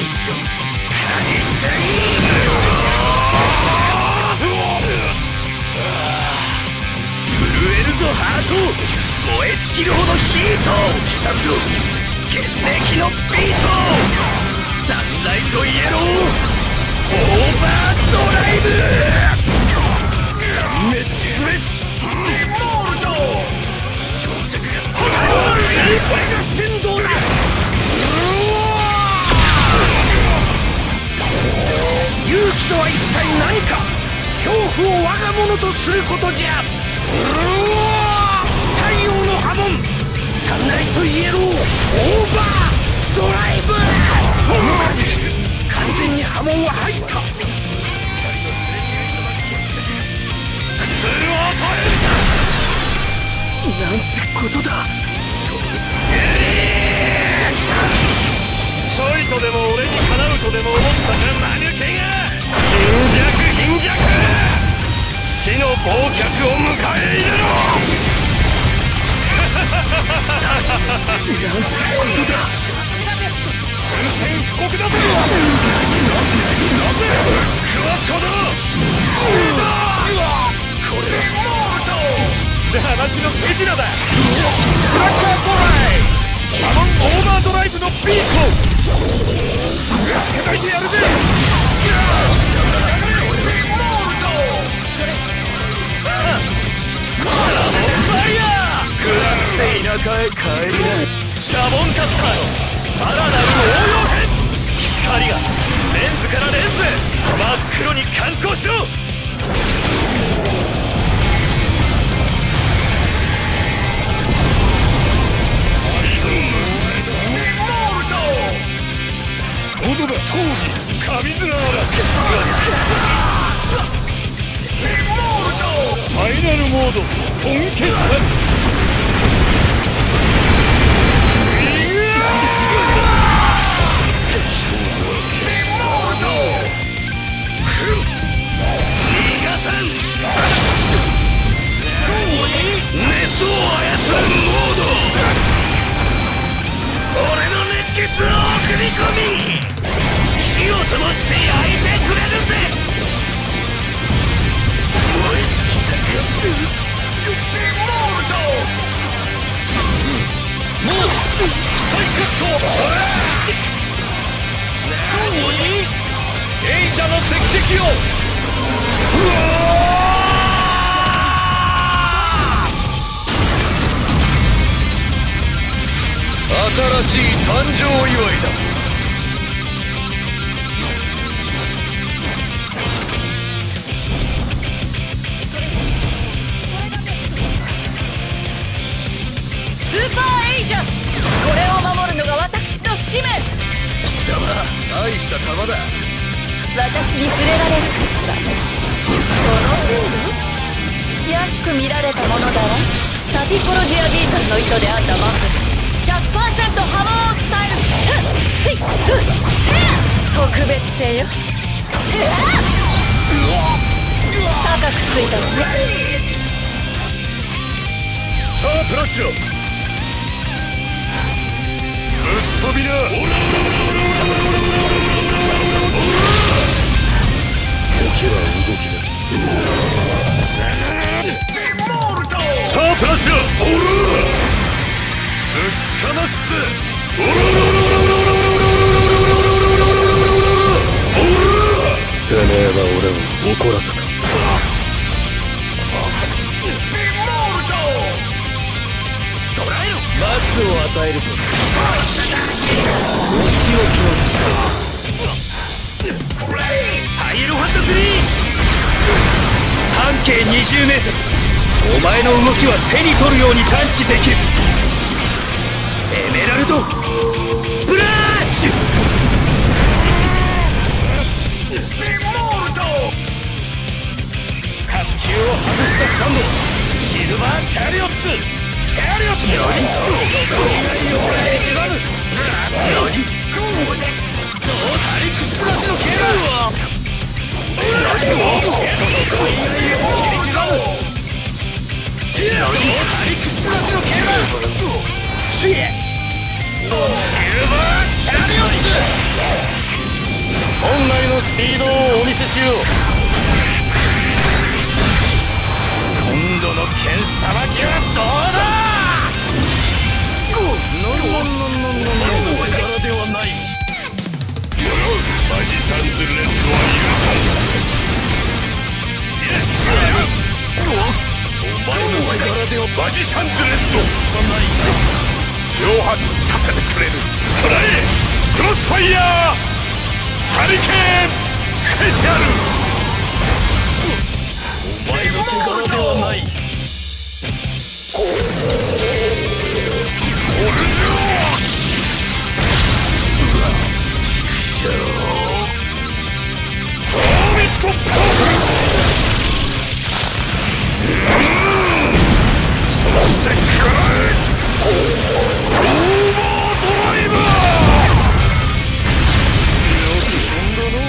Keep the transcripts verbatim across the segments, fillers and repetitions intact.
震えるぞハート、燃え尽きるほどヒートを刻むぞ血液のビート、サンライトイエローオーバードライブ、殲滅すべしデモールド、これが先導だ。勇気とは一体何か、恐怖を我が物とすることじゃ。太陽の波紋、サンライトイエローオーバードライブ、完全に波紋は入った。苦痛を与えるなんてことだ。ちょいとでも俺にかなうとでも思ったか、マヌケが。貧弱貧弱、死の忘却を迎え入れろ。なんてことだ。宣戦布告だぞ。なぜ食わすほどこれ話の手品だ。ブラックアンドライサモンオーバードライブのビート打ち砕いてやるぜ。田舎へ帰りな。シャボンカッターのさらなる応用編、光がレンズからレンズへ真っ黒に観光しろ。オドバ通り神綱ならファイナルモード本決戦。熱を操るモード、俺の熱血を送り込み火を灯して焼いてくれるぜ。燃え尽きたかデモード、もう再カット。エイジャの石石をうわ新しい誕生祝いだ。 スーパーエイジャこれを守るのが私の使命。 貴様大した玉だ。 私に触れられるかしら。その程度安く見られたものだわ。サティコロジアビートルの糸で編んだマフ ひゃくパーセント 波紋を伝える。ふっふっふっ特別性よ。高くついたわね。 スタープラチナぶっ飛びな。時は動き出す。スタープラチナオルぶちかますぜ。オルてめえは俺を怒らせた。罰を与えるぞ。お仕置きの時間。ハイエロファンタズリー半径にじゅうメートル、お前の動きは手に取るように探知できる。エメラルドスプラッシュ。甲冑を外したスタンド、シルバーチャリオッツチャリオッツ。何アリクスなしのケラー。アリクスなしのケラー。シルバーチャリオッツードをお見せしよう。今度の剣さばきはどうだ。ノンノンノンノンノンノンの力ではない。マジシャンズレッドは許さん。イエスお前の力ではマジシャンズレッドはない。蒸発させてくれる。トライクロスファイヤーハリケーンスペシャル。お前の手柄ではない。オルジョーオービットパーク。そしてくらえオーバードライバー。よく飛んだの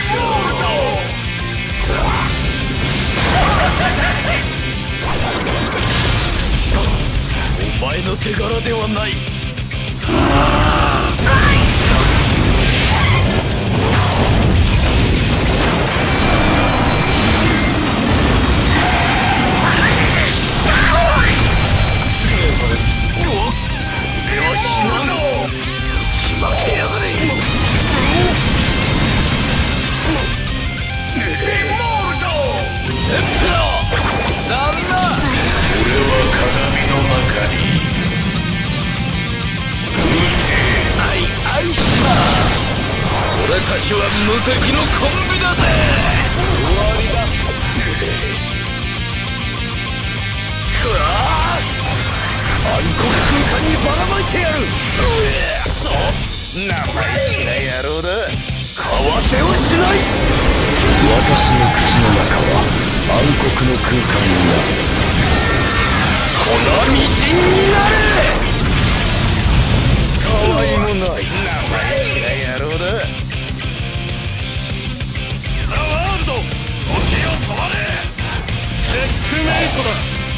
お前の手柄ではない。俺たちは無敵のコンビだぜ。終わりだ。くわ暗黒空間にばらまいてやる。くそ生意気な野郎だ。かわせをしない。 私の口の中は暗黒の空間になる。 粉みじんになれ。たわいもない生意気な野郎だ。ザ・ワールド時を止まれ。チェックメイトだ。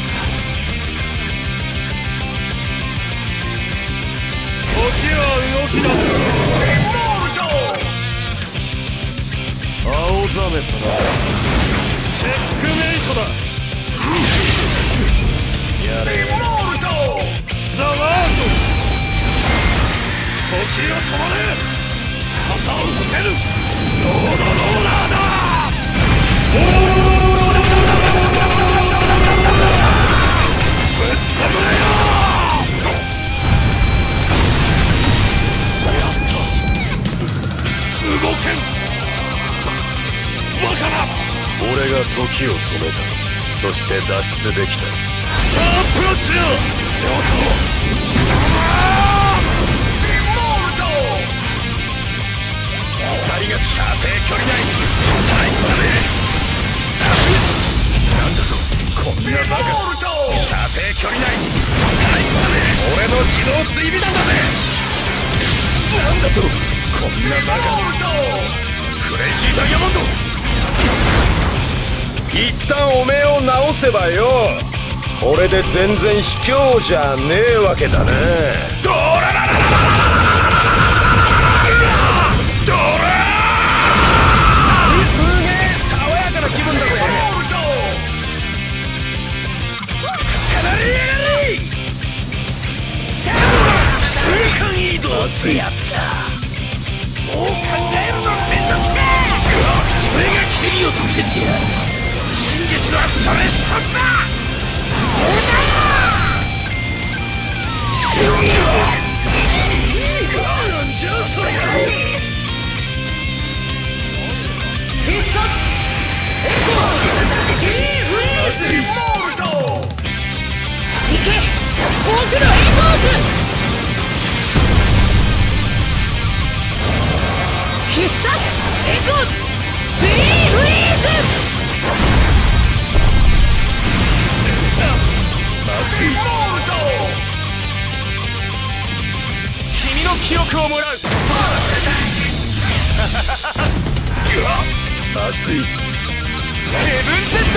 時は動き出す。青ざめたな。チェックメイトだ。やれザ・ワールド時を止まれ。旗をつける。ロードローラーだ。ぶっ飛ぶれよ。やった動けんバカな。俺が時を止めた。そして脱出できた。スターアプローチだ。ジョータを光が射程距離内に入ったね。なんだぞこんなバカ。射程距離内に入ったね。俺の自動追尾弾だぜ。なんだとこんなバカ。クレイジーダイヤモンド。 一旦おめえを直せばよ。これで全然卑怯じゃねえわけだね。 ドララララドラすげえ爽やかな気分だぜ。くたられやがれ。瞬間移動ってやつだ。もう考えるのめんどくせえ。俺がケリをつけてやる。真実はそれ一つだ。なんじゃそれか。必殺エコーキーフリーズモールド。行け僕のエコーズ。必殺エコーズスリーフリーズ。まずい君の記録をもらう。まずいヘブンゼット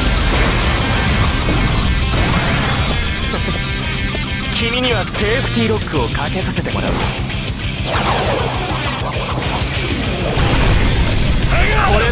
君にはセーフティーロックをかけさせてもらう。激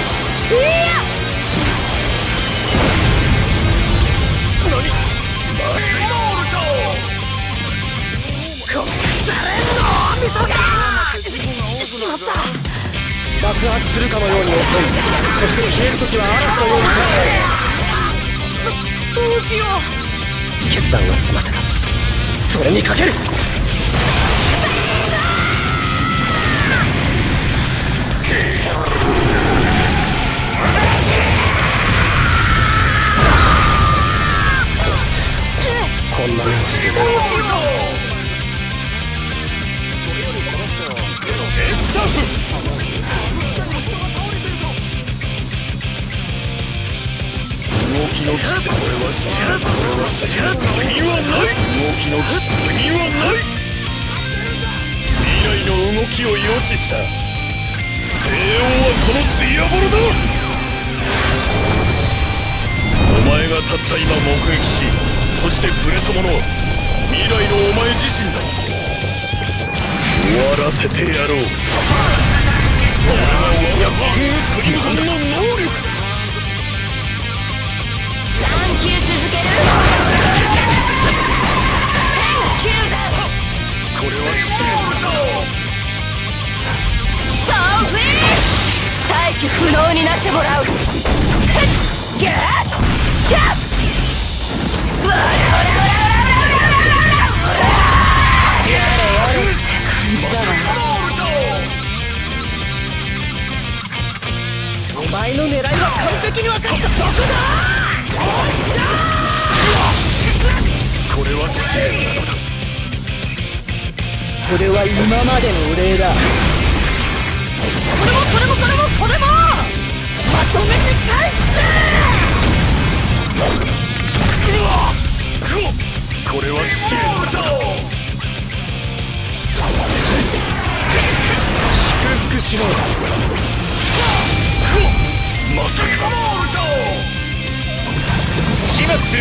いや何マスモールトこされんのみそがししまった。 爆発するかのように遅い。そして消えるときは嵐のようにどうしよう。 決断は済ませた。それにかける。こんな目をしてた。 どうしよう。 エクタフ動きの季節。これは知らん。これは知らん。次はない。動きの季節。次はない。未来の動きを予知した帝王はこのディアボロだ。お前がたった今目撃し、そして触れたものは未来のお前自身だ。終わらせてやろう。これが我がクリムゾンの能力。 探求続ける。 うになってもらう。キャッキャッオラオラオラオラオラオラやれやれって感じだわ。お前の狙いは完璧に分かった。そこだ。 これは試練なのだ。 これは今までのお礼だ。これもこれもこれもこれもまとめて返せ。 これは試練だ。祝福しろ。まさか始末する。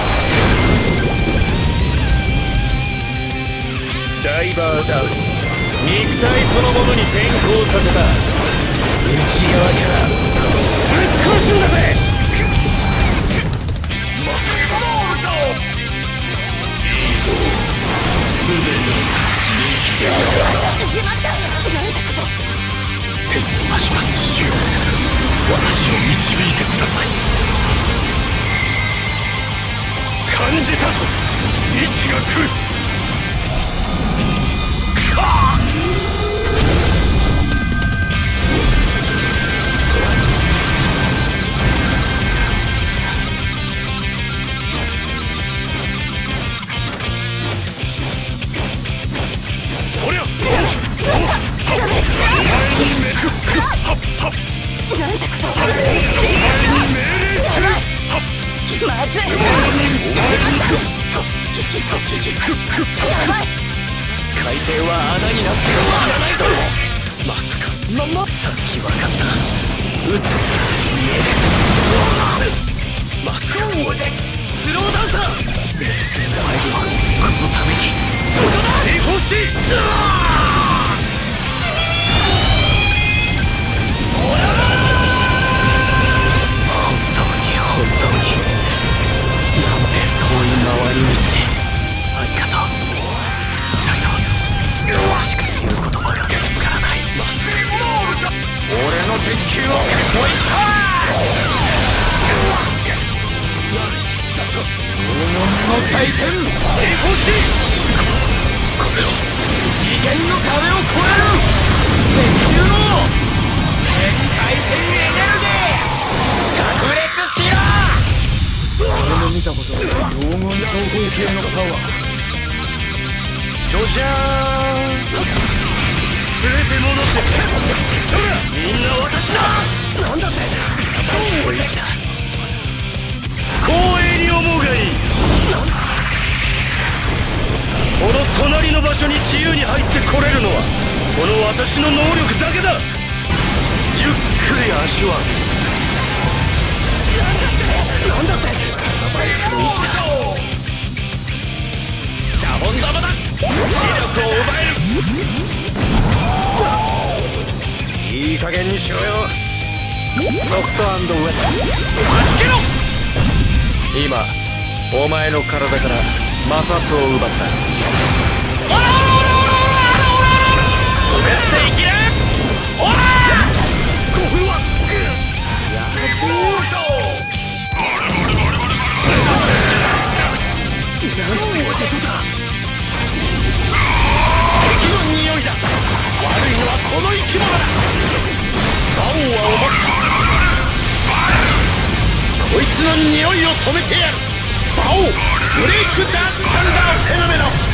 ダイバーダウン。肉体そのものに先行させた。内側からぶっ殺すんだぜ。まさかのオルト。いいぞ。すでに生きている。 しまった。なんだこと。 手を回します主よ。私を導いてください。感じたぞ。位置が来る。おりゃ。 まずい。 海底は穴になっても知らないだろう。まさかままさっき分かった。宇宙の深淵。まさかスローダンサー エスエムファイブ はこのために。そこだ。抵抗し。本当に本当になんて遠い回り道。ありがとうジャイロ。そうしか言う言葉が見つからない。まさか俺の鉄球をもう一回。だと黄金の回転。抵抗し。これを次元の壁を越える鉄球の変回転エネルギー炸裂しろ。俺の見たことない黄金長方形のパワー。ドジャーン。連れて戻ってきた。そらみんな私だ。なんだってどう生きた。光栄に思うがいい。この隣の場所に自由に入ってこれるのはこの私の能力だけだ。ゆっくり足を上げる。なんだってやばい雰囲気だ。シャボン玉だ。視力を奪える。いい加減にしろよ。ソフト&ウェット。助けろ。今お前の体から摩擦を奪った。おらおらおらおらおらおら滑っていけ。おらごふんはやっとなんてことだ。敵の匂いだ。悪いのはこの生き物だ。魔王は思った。こいつの匂いを止めてやる。魔王ブレイクダンスサンダーフェノメノ。